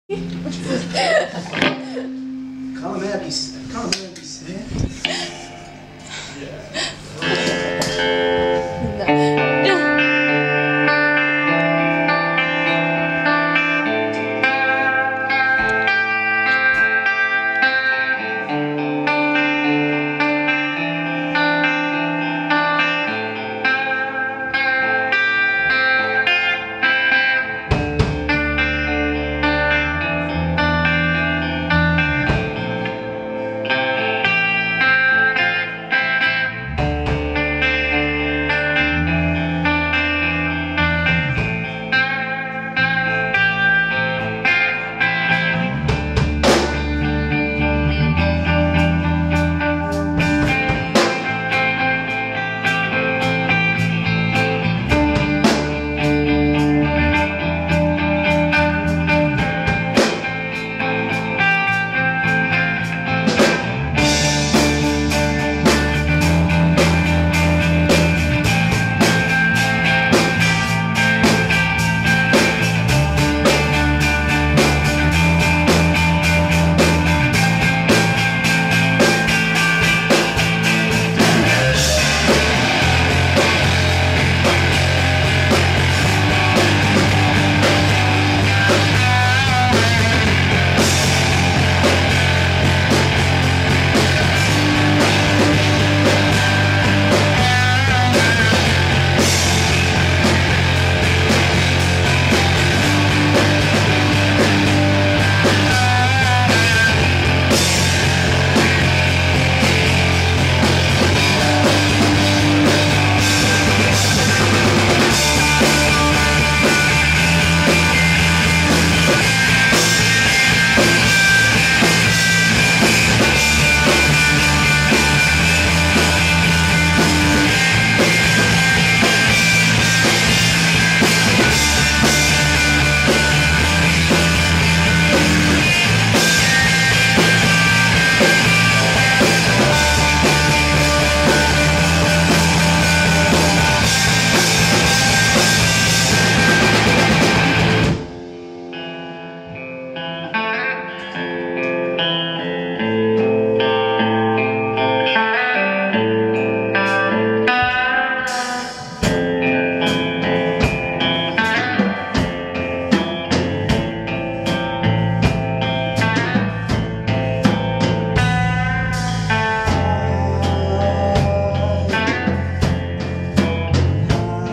Calma, calma,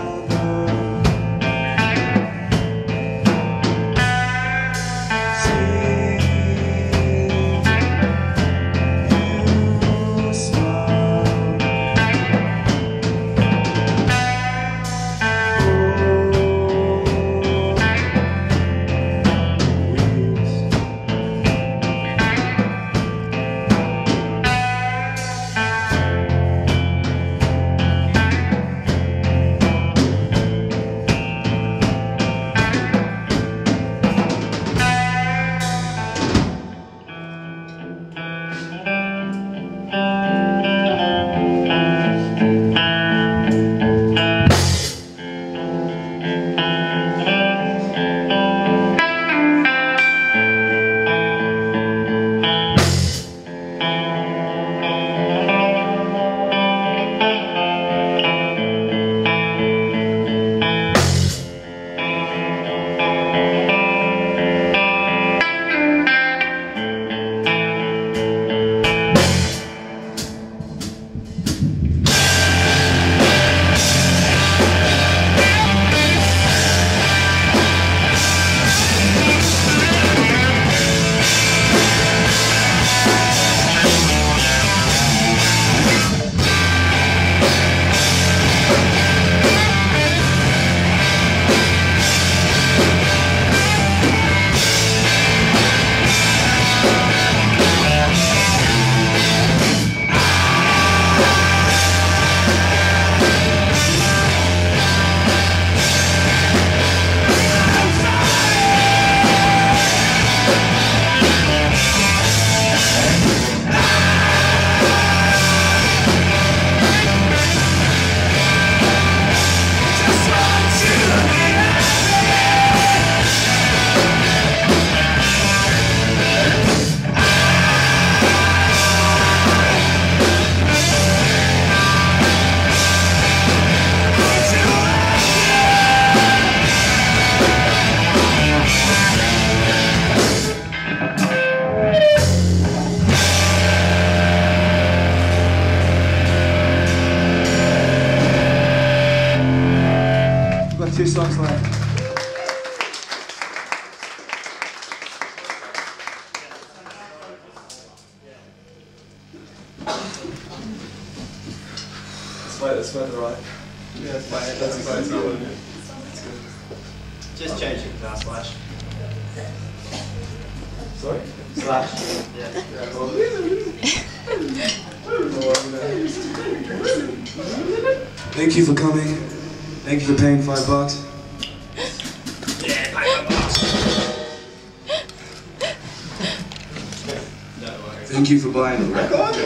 see That's further right. Yeah, that's exactly what it is. That's good. Just change it to our slash. Sorry? Slash. Yeah. Thank you for coming. Thank you for paying $5. Yeah, pay $5. No worries. Thank you for buying the record.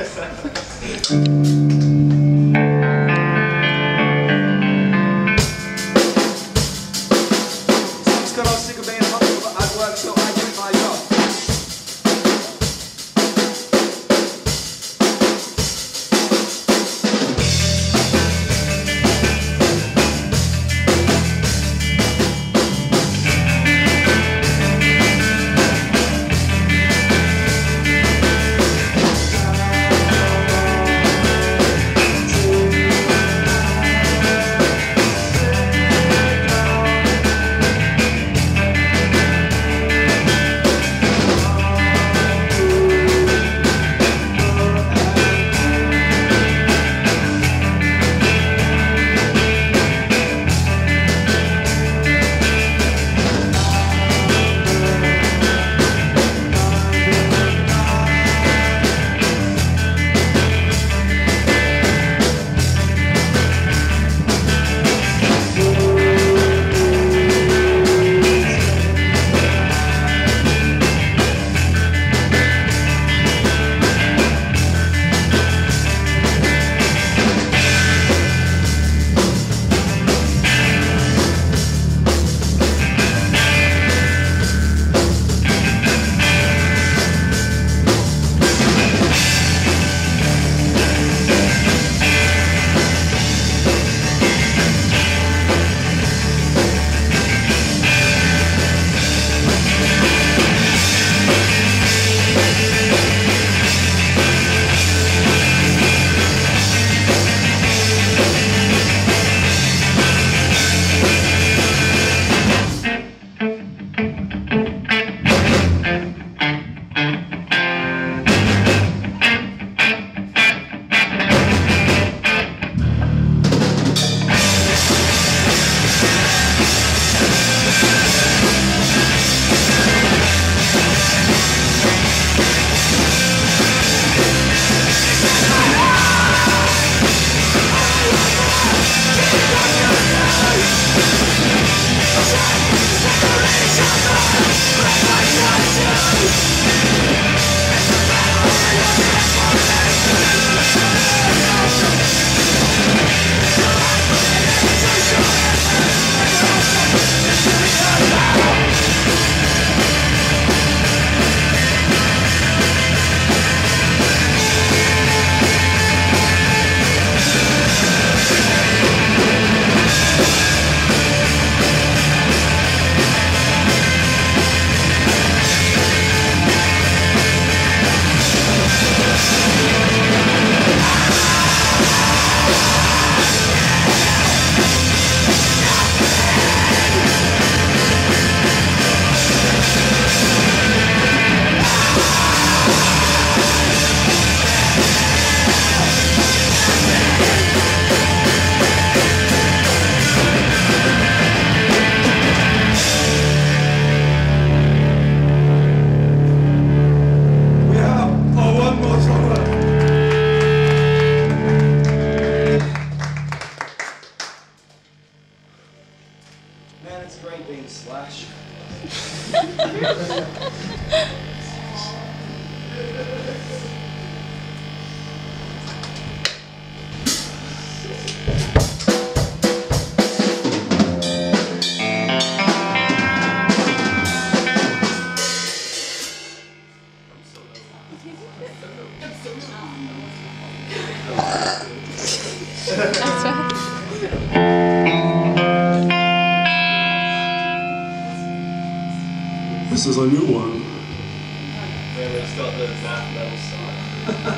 I was sick of being humble, but I'd work till I get my job. Man, it's great being Slash. That's right. This is a new one. Where it's got the math level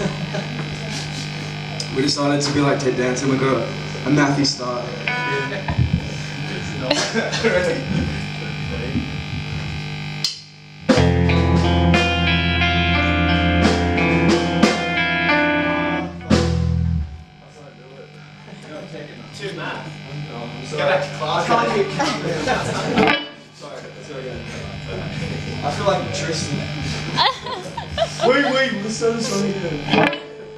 sign. We decided to be like Ted Danson. We got a mathy start. It's not ready. I feel like Tristan. wait, let's start the song again.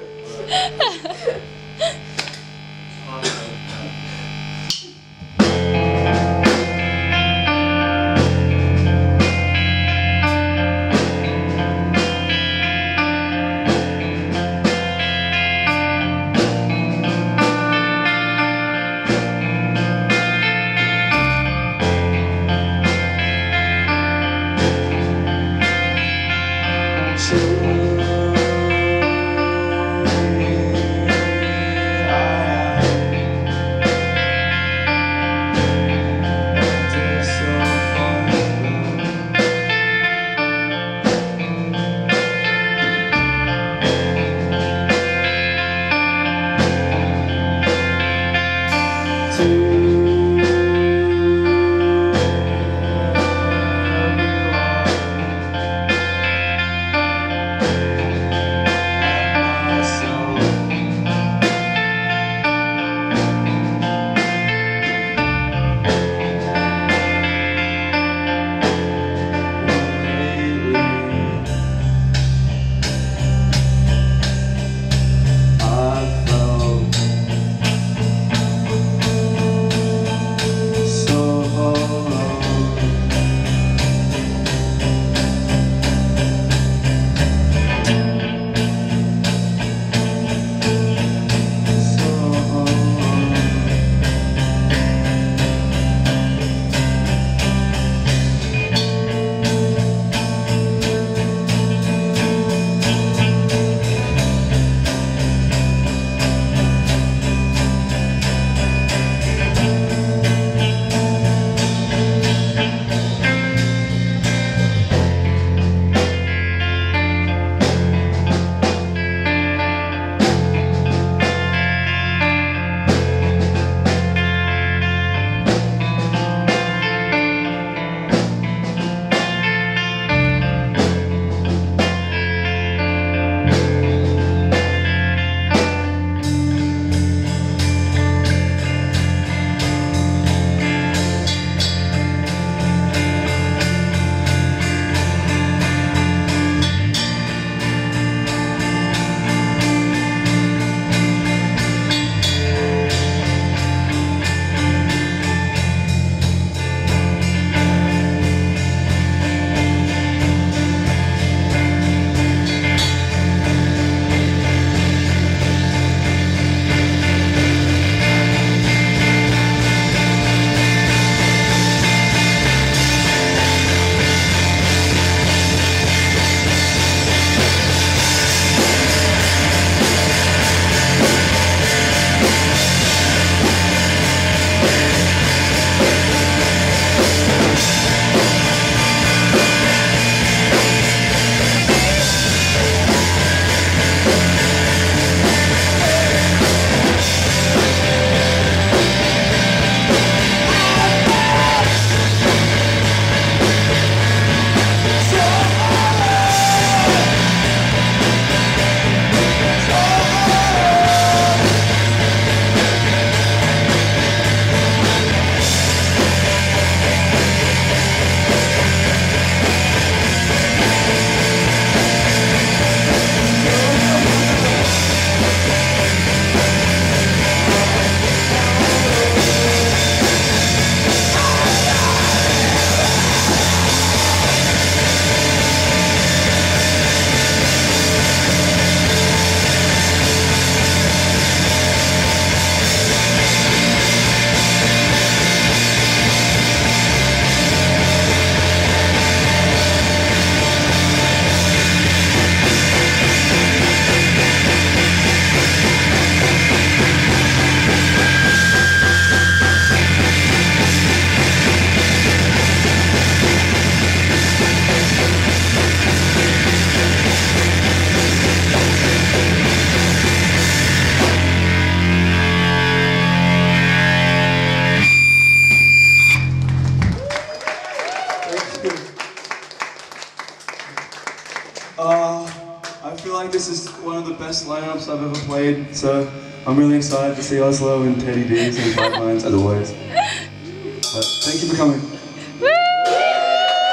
I feel like this is one of the best lineups I've ever played, so I'm really excited to see Oslo and Teddy D's and Pipelines as always. But thank you for coming.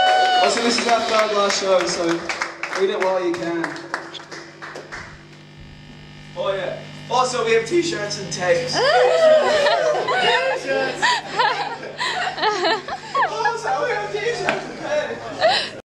Also, this is our third last show, so read it while you can. Oh yeah. Also, we have t-shirts and tapes. Also, we have t-shirts and tapes.